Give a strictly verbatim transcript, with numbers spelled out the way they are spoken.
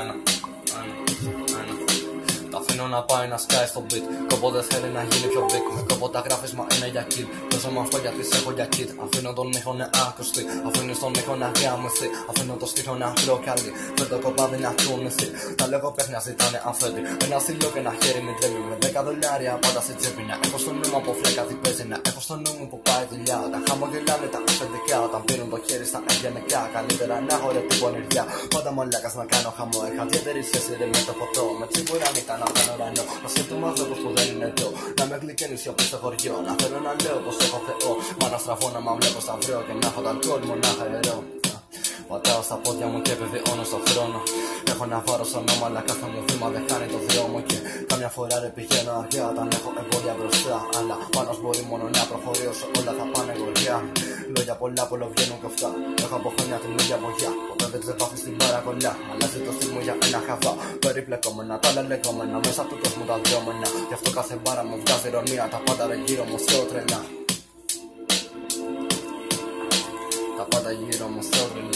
Ένα, ένα, ένα. Τα αφήνω να πάει να σκάει στο beat. Κόπο δεν θέλει να γίνει πιο big. Με κόπο τα γράφισμα είναι για kid. Παίζω με αυτό γιατί σε έχω για kid. Αφήνω τον ήχο να άκουστη. Αφήνω τον ήχο να γάμισει. Αφήνω το στίχο να προκαλεί. Φέρ το κοπάδι να κουνηθεί. Τα λέγω παιχνιά ζητάνε αφέντη. Ένα στυλό και ένα χέρι με τρέμει. Με δέκα δολάρια πάντα σε τσέπη. Να έχω στο νου μου από φλέκα τι παίζει. Να έχω στο νου μου που πάει δουλειά. Τα χαμογελάνε τα αφεντικά. Όταν πίνουν το χέρι στα ευγενικά. Καλύτερα να έχω ρε την πονηριά. Πάντα μαλάκα να κάνω χαμό. Είχα ιδιαίτερη σχέση ρε με το ποτό. Με τσίπουρα ήταν απ' τον ουρανό. Να σκέφτομαι άνθρωπος που δεν είναι εδώ. Να με γλυκένει σιωπή στο χωριό. Να θέλω να λέω πως έχω Θεό. Μα να στραφώ να μ' βλέπω στα βρω. Και να έχω τα αλκοόλ μονάχα νερό. Πατάω στα πόδια μου και επιβιώνω στον χρόνο. Έχω ένα βάρος στο νόμο, αλλά κάθε μου βήμα δεν κάνει το δρόμο. Και καμιά φορά ρε πηγαίνω αργά όταν έχω εμπόδια μπροστά. Αλλά πάνω μπορεί μόνο να προχωρήσω όσο όλα θα πάνε γοριά. Λόγια πολλά πολλο βγαίνουν και αυτά. Έχω από χρόνια την ίδια βογιά. Όταν δεν ξεπάθει στην παρακολιά. Αλλάζει το στυλ μου για ένα χαβά. Περιπλεκόμενα, τα λελεγόμενα. Μέσα του κόσμου τα δυόμενα. Γι' αυτό κάθε μπάρα μου βγάζει ηρωνία. Τα πάντα ρε γύρω μου στο τρελά. Τα πάντα γύρω μου στο τρελά.